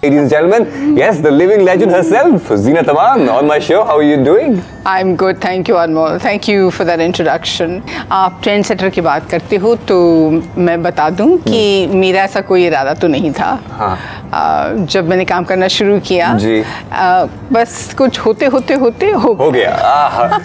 Ladies and gentlemen, yes, the living legend herself, Zeenat Aman, on my show. How are you doing? I'm good, thank you Anmol. Thank you for that introduction. आप trendsetter की बात करते हो तो मैं बता दूं कि मेरा ऐसा कोई इरादा तो नहीं था। हाँ। जब मैंने काम करना शुरू किया जी। बस कुछ होते हो गया।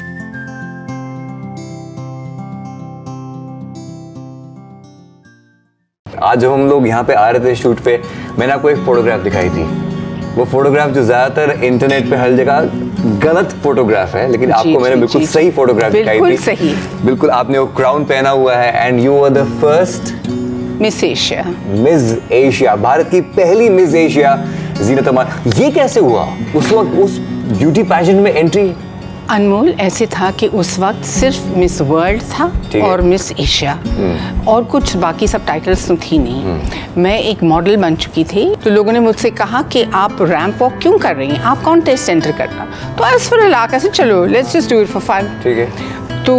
आज जब हम लोग यहाँ पे आ रहे थे शूट पे, मैंने आपको एक फोटोग्राफ दिखाई थी। वो फोटोग्राफ जो ज्यादातर इंटरनेट पे हर जगह गलत फोटोग्राफ है, लेकिन आपको मैंने बिल्कुल सही फोटोग्राफ दिखाई थी। सही। बिल्कुल, आपने वो क्राउन पहना हुआ है and you are the first Miss Asia. Miss Asia, Bharat की पहली मिस एशिया ज़ीनत अमान। ये कैसे हुआ? उस वक्त उस ब्यूटी पैजेंट में एंट्री? अनमोल, ऐसे था कि उस वक्त सिर्फ मिस वर्ल्ड था और मिस एशिया और कुछ बाकी सब टाइटल्स तो थी नहीं। मैं एक मॉडल बन चुकी थी, तो लोगों ने मुझसे कहा कि आप रैंप वॉक क्यों कर रही हैं, आप कॉन्टेस्ट एंटर करना। तो एज फॉर इलाका से चलो let's just do it for fun. ठीक है। तो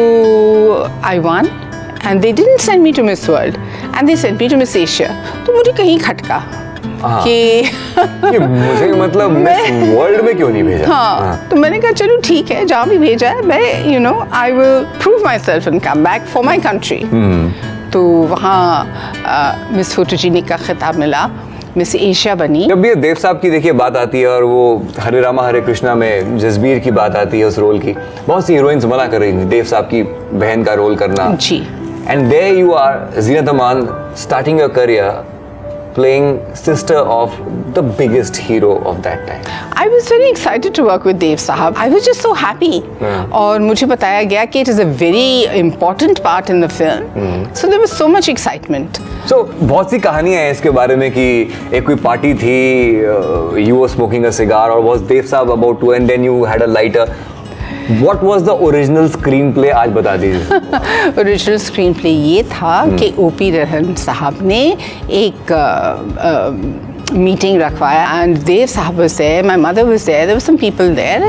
I won and they didn't send me to Miss World and they send me to Miss Asia. तो मुझे कहीं खटका कि मुझे मतलब मिस वर्ल्ड में क्यों नहीं भेजा। हाँ, तो मैंने कहा चलो ठीक है, जहाँ भी भेजा है मैं I will prove myself and come back for my country. तो वहाँ मिस फोटोजेनिक का खिताब मिला, मिस एशिया बनी। जब ये देव साहब की देखिए बात आती है और वो हरे रामा हरे कृष्णा में जसबीर की बात आती है उस रोल की, बहुत सी हीरोइंस मना कर रही थी देव साहब की बहन का रोल करना जी। And there you are Zeenat Aman starting your career playing sister of the biggest hero of that time. I was very excited to work with Dev Sahab. I was just so happy. और मुझे बताया गया कि it is a very important part in the film. So there was so much excitement. So बहुत सी कहानियाँ हैं इसके बारे में कि एक कोई पार्टी थी, you were smoking a cigar और was Dev Sahab about to and then you had a lighter. What was the original screenplay? आज बता दीजिए। Original screenplay ये था कि ओपी रहन साहब ने एक मीटिंग रखवाया and Dev Sahab was there, my mother was there, there were some people there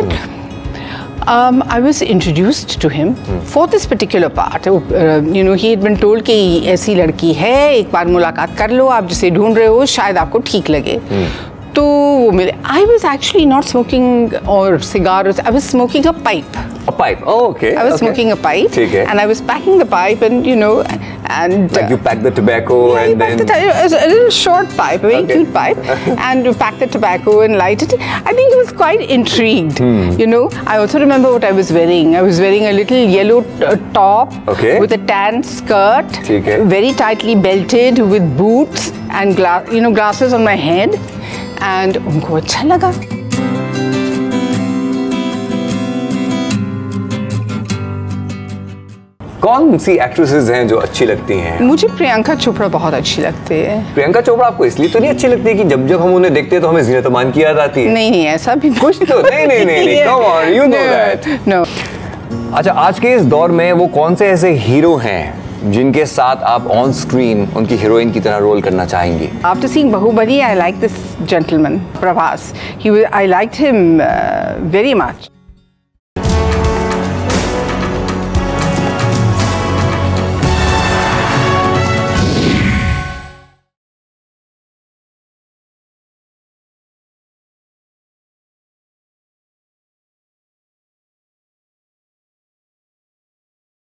and I was introduced to him for this particular part. He had been told कि ऐसी लड़की है, एक बार मुलाकात कर लो, आप जिसे ढूंढ रहे हो शायद आपको ठीक लगे। तो वो मेरे I was actually not smoking or cigar, I was smoking a pipe. A pipe, oh okay. I was smoking a pipe and I was packing the pipe and and like you pack the tobacco and then a little short pipe, a very cute pipe, and you pack the tobacco and light it. I think he was quite intrigued. I also remember what I was wearing. I was wearing a little yellow top with a tan skirt, very tightly belted with boots and glasses on my head. And उनको अच्छा लगा। कौन सी actresses हैं जो अच्छी लगती हैं? मुझे प्रियंका चोपड़ा बहुत अच्छी लगती है। प्रियंका चोपड़ा आपको इसलिए तो नहीं अच्छी लगती कि जब जब हम उन्हें देखते हैं तो हमें ज़ीनत अमान की याद आती है? नहीं, ऐसा भी कुछ तो नहीं come on, you know that. No. अच्छा, आज के इस दौर में वो कौन से ऐसे हीरो हैं जिनके साथ आप ऑन स्क्रीन उनकी हीरोइन की तरह रोल करना चाहेंगी? After seeing Bahubali, I like this gentleman, Prabhas. I liked him very much.